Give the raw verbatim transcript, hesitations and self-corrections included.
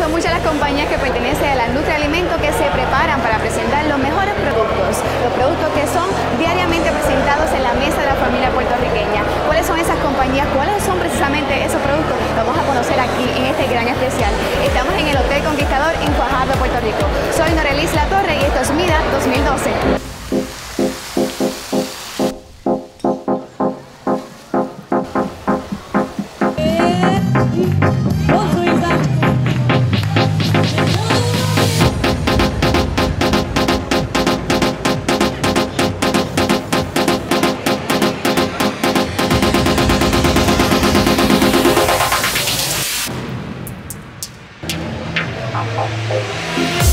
Son muchas las compañías que pertenecen a la industria de alimentos que se preparan para presentar los mejores productos, los productos que son diariamente presentados en la mesa de la familia puertorriqueña. ¿Cuáles son esas compañías? ¿Cuáles son precisamente esos productos? Lo vamos a conocer aquí en este gran especial. Estamos en el Hotel Conquistador en Fajardo, Puerto Rico. Soy Norelis La Torre y esto es MIDA dos mil doce. Thank you.